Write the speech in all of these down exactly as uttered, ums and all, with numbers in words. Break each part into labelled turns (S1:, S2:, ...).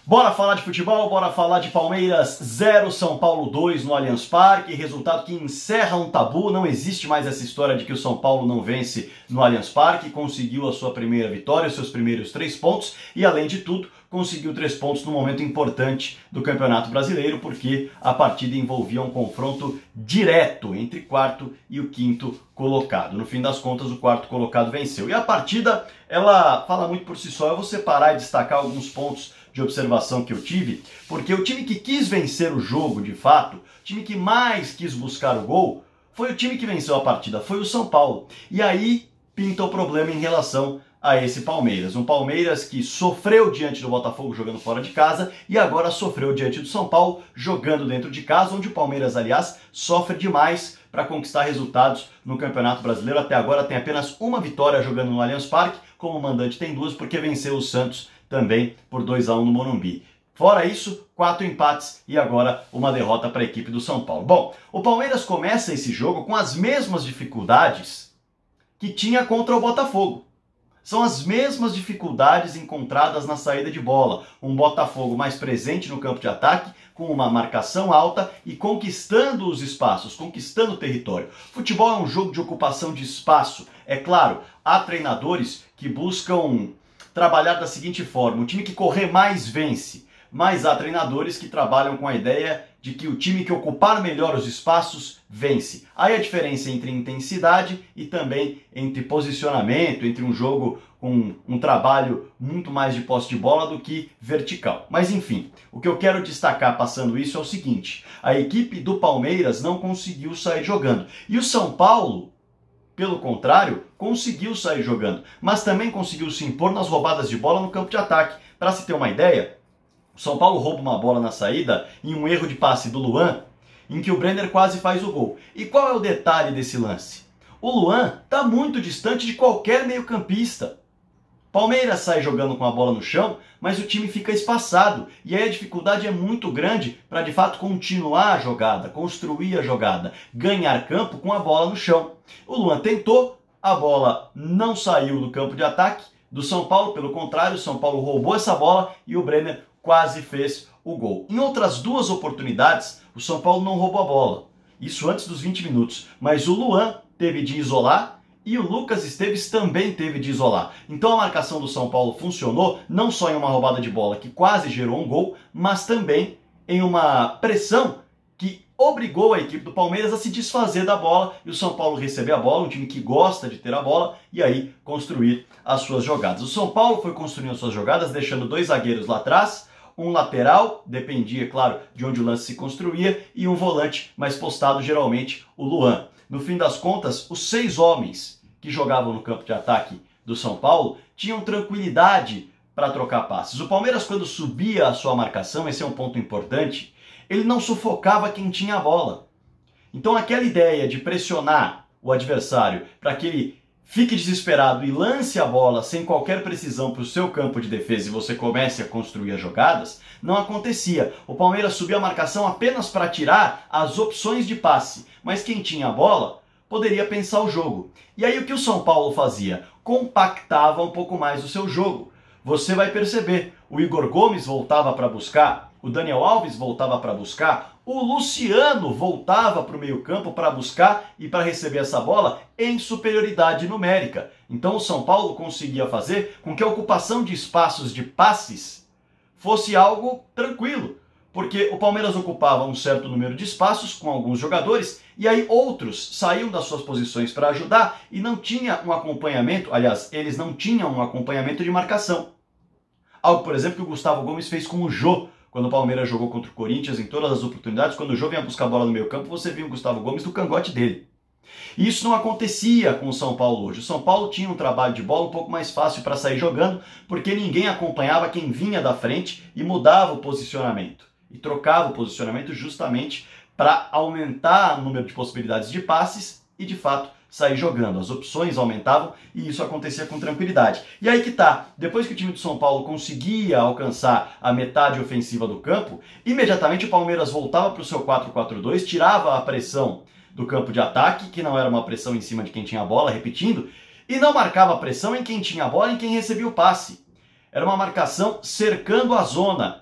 S1: Bora falar de futebol, bora falar de Palmeiras zero, São Paulo dois no Allianz Parque, resultado que encerra um tabu, não existe mais essa história de que o São Paulo não vence no Allianz Parque, conseguiu a sua primeira vitória, os seus primeiros três pontos e, além de tudo, conseguiu três pontos num momento importante do Campeonato Brasileiro, porque a partida envolvia um confronto direto entre quarto e o quinto colocado. No fim das contas, o quarto colocado venceu. E a partida, ela fala muito por si só. Eu vou separar e destacar alguns pontos de observação que eu tive, porque o time que quis vencer o jogo, de fato, o time que mais quis buscar o gol, foi o time que venceu a partida, foi o São Paulo. E aí pinta o problema em relação a esse Palmeiras. Um Palmeiras que sofreu diante do Botafogo jogando fora de casa e agora sofreu diante do São Paulo jogando dentro de casa, onde o Palmeiras, aliás, sofre demais para conquistar resultados no Campeonato Brasileiro. Até agora tem apenas uma vitória jogando no Allianz Parque, como mandante tem duas, porque venceu o Santos também por dois a um no Morumbi. Fora isso, quatro empates e agora uma derrota para a equipe do São Paulo. Bom, o Palmeiras começa esse jogo com as mesmas dificuldades que tinha contra o Botafogo. São as mesmas dificuldades encontradas na saída de bola. Um Botafogo mais presente no campo de ataque, com uma marcação alta e conquistando os espaços, conquistando o território. Futebol é um jogo de ocupação de espaço. É claro, há treinadores que buscam trabalhar da seguinte forma: o time que correr mais vence, mas há treinadores que trabalham com a ideia de que o time que ocupar melhor os espaços vence. Aí a diferença entre intensidade e também entre posicionamento, entre um jogo com um trabalho muito mais de posse de bola do que vertical. Mas enfim, o que eu quero destacar passando isso é o seguinte: a equipe do Palmeiras não conseguiu sair jogando. E o São Paulo, pelo contrário, conseguiu sair jogando, mas também conseguiu se impor nas roubadas de bola no campo de ataque. Para se ter uma ideia, o São Paulo rouba uma bola na saída em um erro de passe do Luan, em que o Brenner quase faz o gol. E qual é o detalhe desse lance? O Luan está muito distante de qualquer meio-campista. Palmeiras sai jogando com a bola no chão, mas o time fica espaçado. E aí a dificuldade é muito grande para, de fato, continuar a jogada, construir a jogada, ganhar campo com a bola no chão. O Luan tentou, a bola não saiu do campo de ataque do São Paulo. Pelo contrário, o São Paulo roubou essa bola e o Brenner quase fez o gol. Em outras duas oportunidades, o São Paulo não roubou a bola. Isso antes dos vinte minutos. Mas o Luan teve de isolar e o Lucas Esteves também teve de isolar. Então a marcação do São Paulo funcionou não só em uma roubada de bola que quase gerou um gol, mas também em uma pressão que obrigou a equipe do Palmeiras a se desfazer da bola e o São Paulo receber a bola, um time que gosta de ter a bola, e aí construir as suas jogadas. O São Paulo foi construindo as suas jogadas, deixando dois zagueiros lá atrás, um lateral, dependia, claro, de onde o lance se construía, e um volante mais postado, geralmente o Luan. No fim das contas, os seis homens que jogavam no campo de ataque do São Paulo tinham tranquilidade para trocar passes. O Palmeiras, quando subia a sua marcação, esse é um ponto importante, ele não sufocava quem tinha a bola. Então aquela ideia de pressionar o adversário para que ele fique desesperado e lance a bola sem qualquer precisão para o seu campo de defesa e você comece a construir as jogadas, não acontecia. O Palmeiras subia a marcação apenas para tirar as opções de passe, mas quem tinha a bola poderia pensar o jogo. E aí o que o São Paulo fazia? Compactava um pouco mais o seu jogo. Você vai perceber, o Igor Gomes voltava para buscar, o Daniel Alves voltava para buscar, o Luciano voltava para o meio-campo para buscar e para receber essa bola em superioridade numérica. Então o São Paulo conseguia fazer com que a ocupação de espaços de passes fosse algo tranquilo, porque o Palmeiras ocupava um certo número de espaços com alguns jogadores e aí outros saíam das suas posições para ajudar e não tinha um acompanhamento, aliás, eles não tinham um acompanhamento de marcação. Algo, por exemplo, que o Gustavo Gomes fez com o Jô, quando o Palmeiras jogou contra o Corinthians, em todas as oportunidades, quando o Jô vinha buscar a bola no meio campo, você viu o Gustavo Gomes do cangote dele. E isso não acontecia com o São Paulo hoje. O São Paulo tinha um trabalho de bola um pouco mais fácil para sair jogando, porque ninguém acompanhava quem vinha da frente e mudava o posicionamento. E trocava o posicionamento justamente para aumentar o número de possibilidades de passes e, de fato, sair jogando. As opções aumentavam e isso acontecia com tranquilidade. E aí que tá, depois que o time do São Paulo conseguia alcançar a metade ofensiva do campo, imediatamente o Palmeiras voltava para o seu quatro quatro dois, tirava a pressão do campo de ataque, que não era uma pressão em cima de quem tinha a bola, repetindo, e não marcava pressão em quem tinha a bola e em quem recebia o passe. Era uma marcação cercando a zona,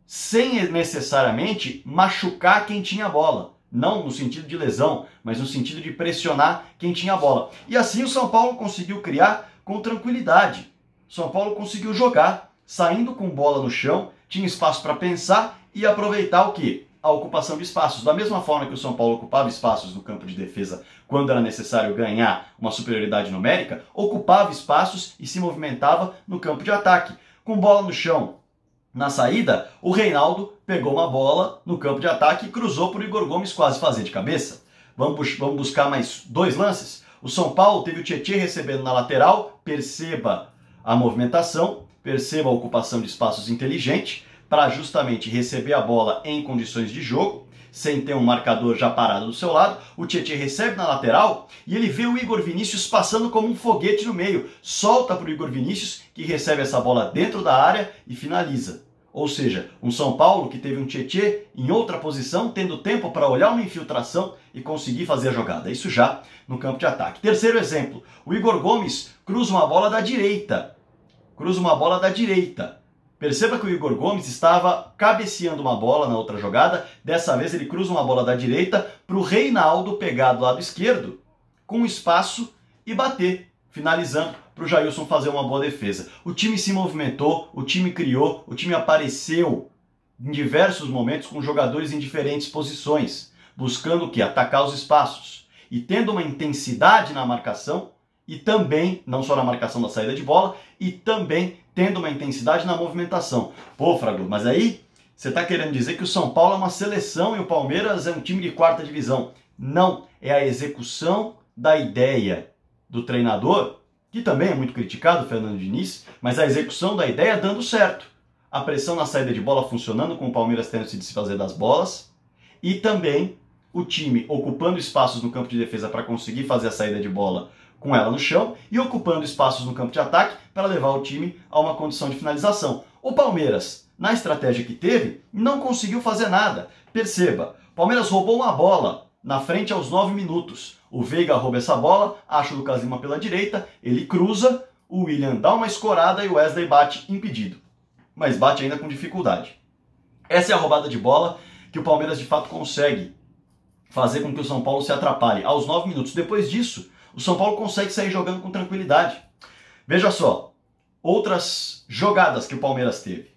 S1: sem necessariamente machucar quem tinha a bola. Não no sentido de lesão, mas no sentido de pressionar quem tinha a bola. E assim o São Paulo conseguiu criar com tranquilidade. O São Paulo conseguiu jogar, saindo com bola no chão, tinha espaço para pensar e aproveitar o quê? A ocupação de espaços. Da mesma forma que o São Paulo ocupava espaços no campo de defesa quando era necessário ganhar uma superioridade numérica, ocupava espaços e se movimentava no campo de ataque. Com bola no chão, na saída, o Reinaldo pegou uma bola no campo de ataque e cruzou para o Igor Gomes quase fazer de cabeça. Vamos, vamos buscar mais dois lances? O São Paulo teve o Tietê recebendo na lateral, perceba a movimentação, perceba a ocupação de espaços inteligente, para justamente receber a bola em condições de jogo, sem ter um marcador já parado do seu lado. O Tietê recebe na lateral e ele vê o Igor Vinícius passando como um foguete no meio. Solta para o Igor Vinícius, que recebe essa bola dentro da área e finaliza. Ou seja, um São Paulo que teve um Tietê em outra posição, tendo tempo para olhar uma infiltração e conseguir fazer a jogada. Isso já no campo de ataque. Terceiro exemplo, o Igor Gomes cruza uma bola da direita. Cruza uma bola da direita. Perceba que o Igor Gomes estava cabeceando uma bola na outra jogada. Dessa vez ele cruza uma bola da direita para o Reinaldo pegar do lado esquerdo com espaço e bater, finalizando para o Jailson fazer uma boa defesa. O time se movimentou, o time criou, o time apareceu em diversos momentos com jogadores em diferentes posições, buscando o quê? Atacar os espaços e tendo uma intensidade na marcação e também, não só na marcação da saída de bola, e também tendo uma intensidade na movimentação. Pô, Frago, mas aí você está querendo dizer que o São Paulo é uma seleção e o Palmeiras é um time de quarta divisão. Não, é a execução da ideia do treinador, que também é muito criticado, Fernando Diniz, mas a execução da ideia dando certo. A pressão na saída de bola funcionando, com o Palmeiras tendo se desfazer das bolas, e também o time ocupando espaços no campo de defesa para conseguir fazer a saída de bola com ela no chão e ocupando espaços no campo de ataque para levar o time a uma condição de finalização. O Palmeiras, na estratégia que teve, não conseguiu fazer nada. Perceba, o Palmeiras roubou uma bola na frente aos nove minutos. O Veiga rouba essa bola, acha o Lucas Lima pela direita, ele cruza, o William dá uma escorada e o Wesley bate impedido. Mas bate ainda com dificuldade. Essa é a roubada de bola que o Palmeiras de fato consegue fazer com que o São Paulo se atrapalhe aos nove minutos. Depois disso, o São Paulo consegue sair jogando com tranquilidade. Veja só, outras jogadas que o Palmeiras teve.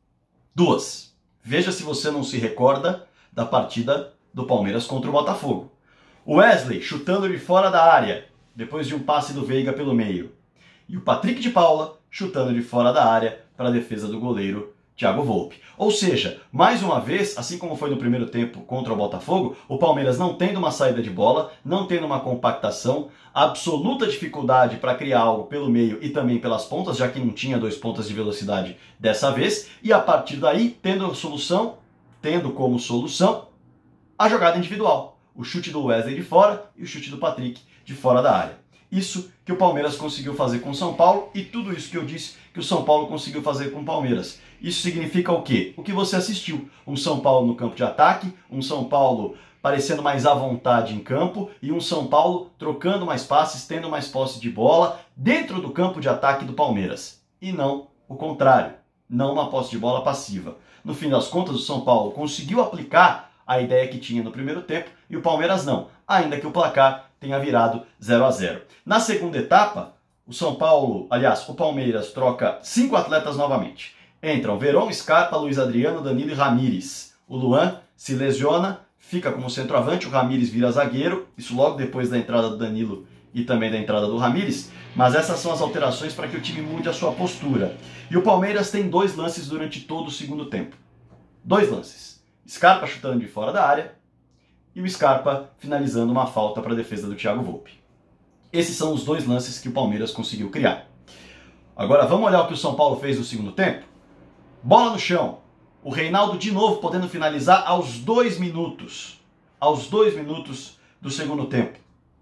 S1: Duas. Veja se você não se recorda da partida do Palmeiras contra o Botafogo. O Wesley chutando de fora da área, depois de um passe do Veiga pelo meio. E o Patrick de Paula chutando de fora da área para a defesa do goleiro Thiago Volpi. Ou seja, mais uma vez, assim como foi no primeiro tempo contra o Botafogo, o Palmeiras não tendo uma saída de bola, não tendo uma compactação, absoluta dificuldade para criar algo pelo meio e também pelas pontas, já que não tinha dois pontas de velocidade dessa vez, e a partir daí, tendo solução, tendo como solução a jogada individual. O chute do Wesley de fora e o chute do Patrick de fora da área. Isso que o Palmeiras conseguiu fazer com o São Paulo e tudo isso que eu disse que o São Paulo conseguiu fazer com o Palmeiras. Isso significa o quê? O que você assistiu. Um São Paulo no campo de ataque, um São Paulo parecendo mais à vontade em campo e um São Paulo trocando mais passes, tendo mais posse de bola dentro do campo de ataque do Palmeiras. E não o contrário, não uma posse de bola passiva. No fim das contas, o São Paulo conseguiu aplicar a ideia que tinha no primeiro tempo e o Palmeiras não, ainda que o placar tenha virado zero a zero. Na segunda etapa, o São Paulo, aliás, o Palmeiras troca cinco atletas novamente. Entram Verón, Scarpa, Luiz Adriano, Danilo e Ramires. O Luan se lesiona, fica como centroavante, o Ramires vira zagueiro, isso logo depois da entrada do Danilo e também da entrada do Ramires, mas essas são as alterações para que o time mude a sua postura. E o Palmeiras tem dois lances durante todo o segundo tempo. Dois lances. Scarpa chutando de fora da área e o Scarpa finalizando uma falta para a defesa do Thiago Volpi. Esses são os dois lances que o Palmeiras conseguiu criar. Agora vamos olhar o que o São Paulo fez no segundo tempo? Bola no chão. O Reinaldo de novo podendo finalizar aos dois minutos. Aos dois minutos do segundo tempo.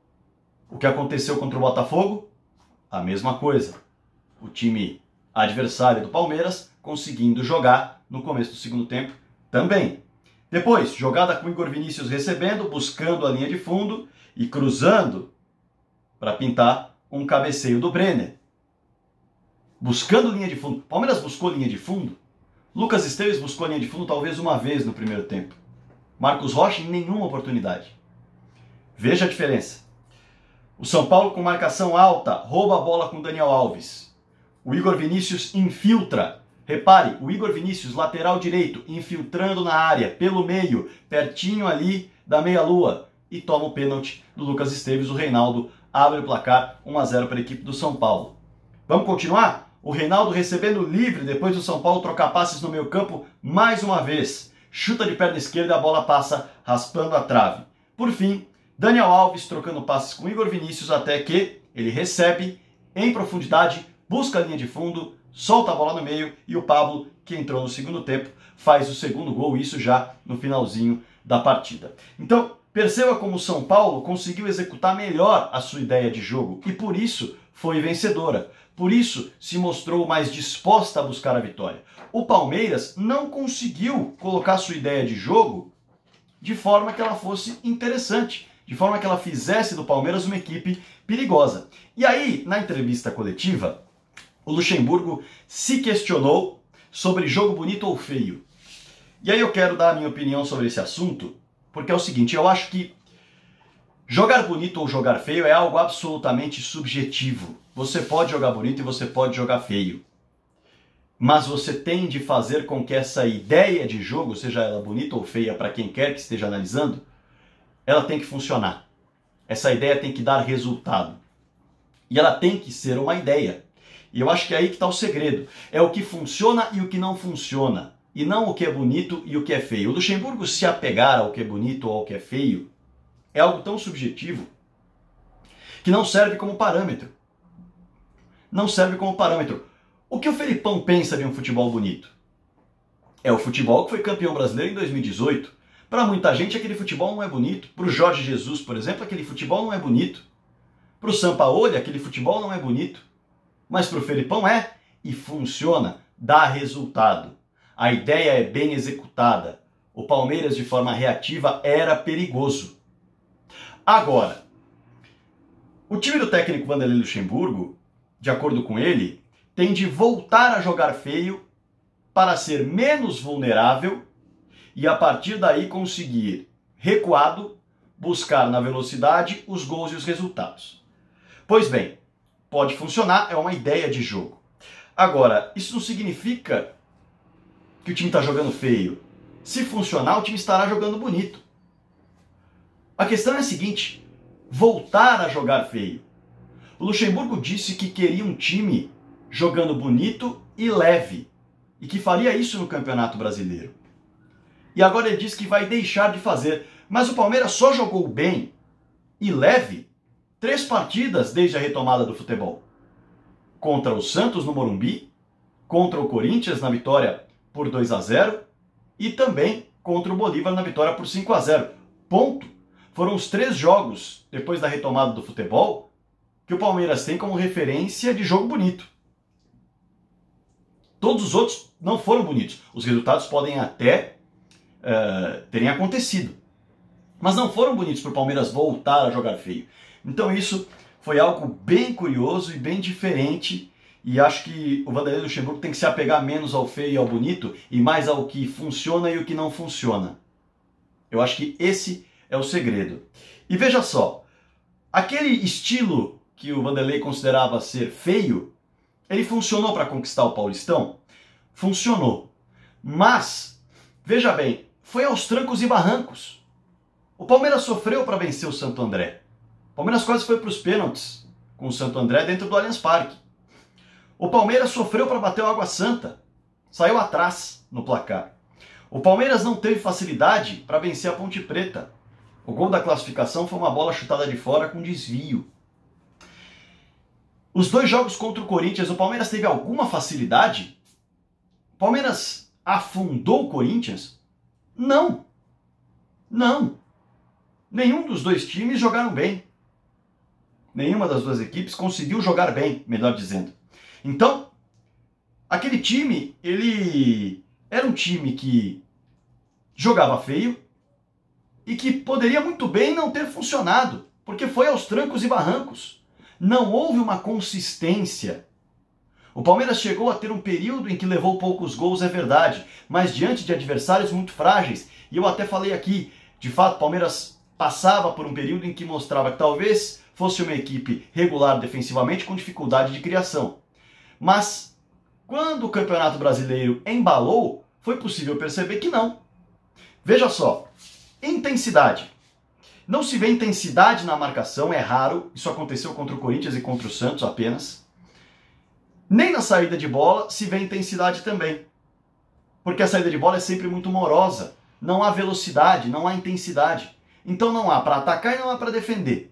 S1: O que aconteceu contra o Botafogo? A mesma coisa. O time adversário do Palmeiras conseguindo jogar no começo do segundo tempo também. Depois, jogada com o Igor Vinícius recebendo, buscando a linha de fundo e cruzando para pintar um cabeceio do Brenner. Buscando linha de fundo. Palmeiras buscou linha de fundo? Lucas Esteves buscou a linha de fundo talvez uma vez no primeiro tempo. Marcos Rocha em nenhuma oportunidade. Veja a diferença. O São Paulo com marcação alta, rouba a bola com Daniel Alves. O Igor Vinícius infiltra. Repare, o Igor Vinícius, lateral direito, infiltrando na área, pelo meio, pertinho ali da meia-lua. E toma o pênalti do Lucas Esteves. O Reinaldo abre o placar um a zero para a equipe do São Paulo. Vamos continuar? O Reinaldo recebendo livre depois do São Paulo trocar passes no meio campo mais uma vez. Chuta de perna esquerda e a bola passa raspando a trave. Por fim, Daniel Alves trocando passes com Igor Vinícius até que ele recebe em profundidade, busca a linha de fundo, solta a bola no meio e o Pablo, que entrou no segundo tempo, faz o segundo gol, isso já no finalzinho da partida. Então, perceba como o São Paulo conseguiu executar melhor a sua ideia de jogo e por isso foi vencedora. Por isso se mostrou mais disposta a buscar a vitória. O Palmeiras não conseguiu colocar sua ideia de jogo de forma que ela fosse interessante, de forma que ela fizesse do Palmeiras uma equipe perigosa. E aí, na entrevista coletiva, o Luxemburgo se questionou sobre jogo bonito ou feio. E aí eu quero dar a minha opinião sobre esse assunto, porque é o seguinte, eu acho que jogar bonito ou jogar feio é algo absolutamente subjetivo. Você pode jogar bonito e você pode jogar feio. Mas você tem de fazer com que essa ideia de jogo, seja ela bonita ou feia para quem quer que esteja analisando, ela tem que funcionar. Essa ideia tem que dar resultado. E ela tem que ser uma ideia. E eu acho que é aí que está o segredo. É o que funciona e o que não funciona. E não o que é bonito e o que é feio. O Luxemburgo se apegar ao que é bonito ou ao que é feio é algo tão subjetivo que não serve como parâmetro. Não serve como parâmetro. O que o Felipão pensa de um futebol bonito? É o futebol que foi campeão brasileiro em dois mil e dezoito. Para muita gente, aquele futebol não é bonito. Para o Jorge Jesus, por exemplo, aquele futebol não é bonito. Para o Sampaoli, aquele futebol não é bonito. Mas para o Felipão é e funciona, dá resultado. A ideia é bem executada. O Palmeiras, de forma reativa, era perigoso. Agora, o time do técnico Vanderlei Luxemburgo, de acordo com ele, tem de voltar a jogar feio para ser menos vulnerável e a partir daí conseguir, recuado, buscar na velocidade os gols e os resultados. Pois bem, pode funcionar, é uma ideia de jogo. Agora, isso não significa que o time está jogando feio. Se funcionar, o time estará jogando bonito. A questão é a seguinte, voltar a jogar feio. O Luxemburgo disse que queria um time jogando bonito e leve, e que faria isso no Campeonato Brasileiro. E agora ele diz que vai deixar de fazer, mas o Palmeiras só jogou bem e leve três partidas desde a retomada do futebol. Contra o Santos no Morumbi, contra o Corinthians na vitória por dois a zero e também contra o Bolívar na vitória por cinco a zero. Ponto. Foram os três jogos depois da retomada do futebol que o Palmeiras tem como referência de jogo bonito. Todos os outros não foram bonitos. Os resultados podem até uh, terem acontecido. Mas não foram bonitos para o Palmeiras voltar a jogar feio. Então isso foi algo bem curioso e bem diferente. E acho que o Vanderlei Luxemburgo tem que se apegar menos ao feio e ao bonito e mais ao que funciona e o que não funciona. Eu acho que esse é o segredo. E veja só, aquele estilo que o Vanderlei considerava ser feio, ele funcionou para conquistar o Paulistão? Funcionou. Mas, veja bem, foi aos trancos e barrancos. O Palmeiras sofreu para vencer o Santo André. O Palmeiras quase foi para os pênaltis com o Santo André dentro do Allianz Parque. O Palmeiras sofreu para bater o Água Santa. Saiu atrás no placar. O Palmeiras não teve facilidade para vencer a Ponte Preta. O gol da classificação foi uma bola chutada de fora com desvio. Os dois jogos contra o Corinthians, o Palmeiras teve alguma facilidade? O Palmeiras afundou o Corinthians? Não. Não. Nenhum dos dois times jogaram bem. Nenhuma das duas equipes conseguiu jogar bem, melhor dizendo. Então, aquele time, ele era um time que jogava feio e que poderia muito bem não ter funcionado, porque foi aos trancos e barrancos. Não houve uma consistência. O Palmeiras chegou a ter um período em que levou poucos gols, é verdade, mas diante de adversários muito frágeis. E eu até falei aqui, de fato, o Palmeiras passava por um período em que mostrava que talvez fosse uma equipe regular defensivamente com dificuldade de criação. Mas quando o Campeonato Brasileiro embalou, foi possível perceber que não. Veja só, intensidade. Não se vê intensidade na marcação, é raro, isso aconteceu contra o Corinthians e contra o Santos apenas. Nem na saída de bola se vê intensidade também. Porque a saída de bola é sempre muito morosa. Não há velocidade, não há intensidade. Então não há para atacar e não há para defender.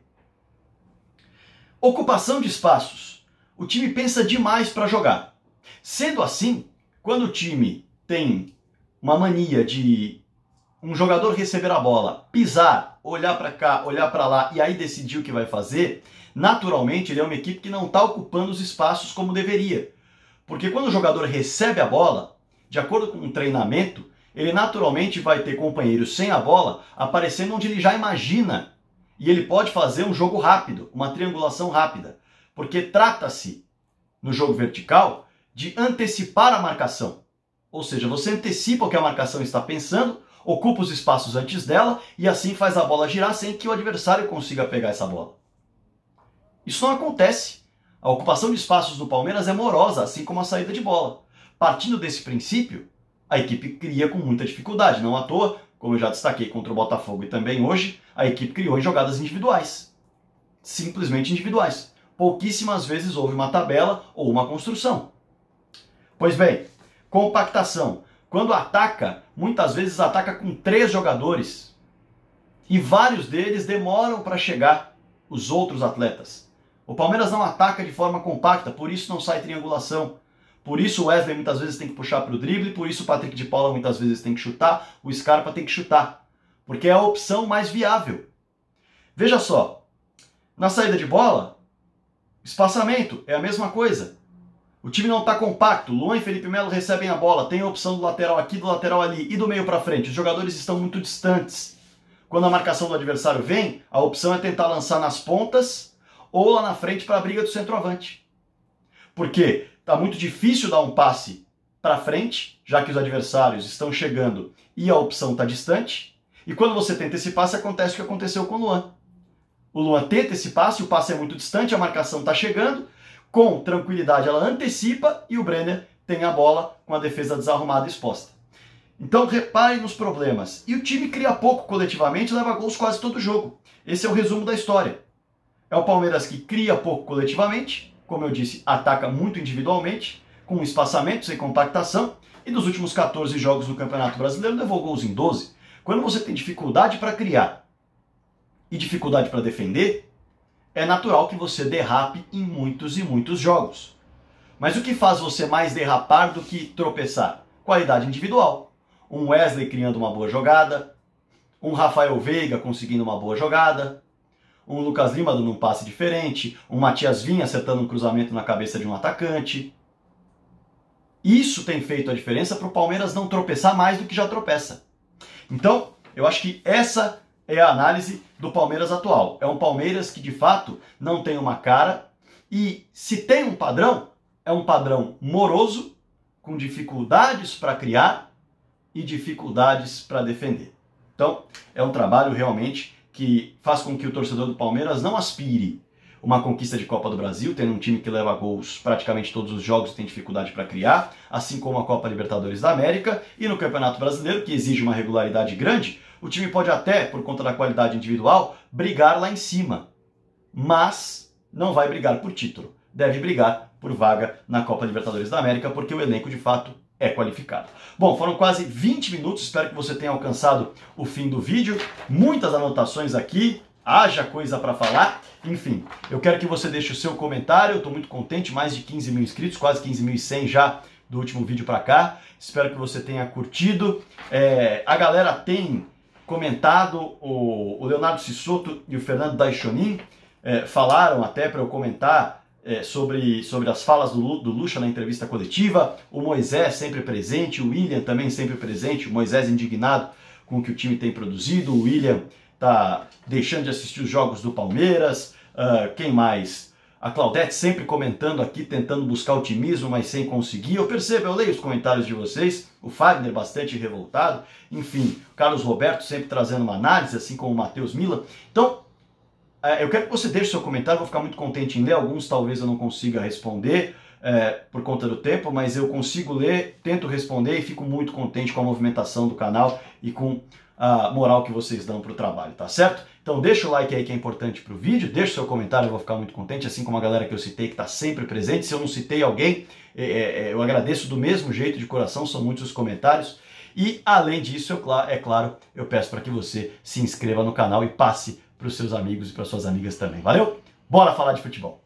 S1: Ocupação de espaços. O time pensa demais para jogar. Sendo assim, quando o time tem uma mania de um jogador receber a bola, pisar, olhar para cá, olhar para lá e aí decidir o que vai fazer, naturalmente ele é uma equipe que não está ocupando os espaços como deveria. Porque quando o jogador recebe a bola, de acordo com um treinamento, ele naturalmente vai ter companheiros sem a bola aparecendo onde ele já imagina. E ele pode fazer um jogo rápido, uma triangulação rápida. Porque trata-se, no jogo vertical, de antecipar a marcação. Ou seja, você antecipa o que a marcação está pensando, ocupa os espaços antes dela e assim faz a bola girar sem que o adversário consiga pegar essa bola. Isso não acontece. A ocupação de espaços do Palmeiras é morosa, assim como a saída de bola. Partindo desse princípio, a equipe cria com muita dificuldade. Não à toa, como eu já destaquei contra o Botafogo e também hoje, a equipe criou em jogadas individuais. Simplesmente individuais. Pouquíssimas vezes houve uma tabela ou uma construção. Pois bem, compactação. Quando ataca, muitas vezes ataca com três jogadores. E vários deles demoram para chegar, os outros atletas. O Palmeiras não ataca de forma compacta, por isso não sai triangulação. Por isso o Wesley muitas vezes tem que puxar para o drible, por isso o Patrick de Paula muitas vezes tem que chutar, o Scarpa tem que chutar. Porque é a opção mais viável. Veja só, na saída de bola, espaçamento é a mesma coisa. O time não está compacto, Luan e Felipe Melo recebem a bola, tem a opção do lateral aqui, do lateral ali e do meio para frente. Os jogadores estão muito distantes. Quando a marcação do adversário vem, a opção é tentar lançar nas pontas ou lá na frente para a briga do centroavante. Porque está muito difícil dar um passe para frente, já que os adversários estão chegando e a opção está distante. E quando você tenta esse passe, acontece o que aconteceu com o Luan. O Luan tenta esse passe, o passe é muito distante, a marcação está chegando, com tranquilidade ela antecipa e o Brenner tem a bola com a defesa desarrumada e exposta. Então repare nos problemas. E o time cria pouco coletivamente e leva gols quase todo jogo. Esse é o resumo da história. É o Palmeiras que cria pouco coletivamente, como eu disse, ataca muito individualmente, com espaçamento, sem compactação, e nos últimos quatorze jogos do Campeonato Brasileiro levou gols em doze. Quando você tem dificuldade para criar e dificuldade para defender, é natural que você derrape em muitos e muitos jogos. Mas o que faz você mais derrapar do que tropeçar? Qualidade individual. Um Wesley criando uma boa jogada, um Rafael Veiga conseguindo uma boa jogada, um Lucas Lima dando um passe diferente, um Matias Vinha acertando um cruzamento na cabeça de um atacante. Isso tem feito a diferença para o Palmeiras não tropeçar mais do que já tropeça. Então, eu acho que essa é a análise do Palmeiras atual. É um Palmeiras que, de fato, não tem uma cara e, se tem um padrão, é um padrão moroso, com dificuldades para criar e dificuldades para defender. Então, é um trabalho realmente que faz com que o torcedor do Palmeiras não aspire uma conquista de Copa do Brasil, tendo um time que leva gols praticamente todos os jogos e tem dificuldade para criar, assim como a Copa Libertadores da América, e no Campeonato Brasileiro, que exige uma regularidade grande, o time pode até, por conta da qualidade individual, brigar lá em cima, mas não vai brigar por título, deve brigar por vaga na Copa Libertadores da América, porque o elenco de fato é qualificado. Bom, foram quase vinte minutos, espero que você tenha alcançado o fim do vídeo, muitas anotações aqui, haja coisa para falar, enfim, eu quero que você deixe o seu comentário, eu estou muito contente, mais de quinze mil inscritos, quase quinze mil e cem já do último vídeo para cá, espero que você tenha curtido, é, a galera tem comentado, o, o Leonardo Cissotto e o Fernando Daishonin é, falaram até para eu comentar É, sobre, sobre as falas do, do Lucha na entrevista coletiva, o Moisés sempre presente, o William também sempre presente, o Moisés indignado com o que o time tem produzido, o William tá deixando de assistir os jogos do Palmeiras, uh, quem mais? A Claudete sempre comentando aqui, tentando buscar otimismo, mas sem conseguir. Eu percebo, eu leio os comentários de vocês. O Fagner bastante revoltado. Enfim, o Carlos Roberto sempre trazendo uma análise, assim como o Matheus Mila. Então, eu quero que você deixe seu comentário, vou ficar muito contente em ler. Alguns talvez eu não consiga responder é, por conta do tempo, mas eu consigo ler, tento responder e fico muito contente com a movimentação do canal e com a moral que vocês dão para o trabalho, tá certo? Então deixa o like aí que é importante para o vídeo, deixa o seu comentário, eu vou ficar muito contente, assim como a galera que eu citei que está sempre presente. Se eu não citei alguém, é, é, eu agradeço do mesmo jeito, de coração, são muitos os comentários. E além disso, eu, é claro, eu peço para que você se inscreva no canal e passe para os seus amigos e para suas amigas também. Valeu? Bora falar de futebol!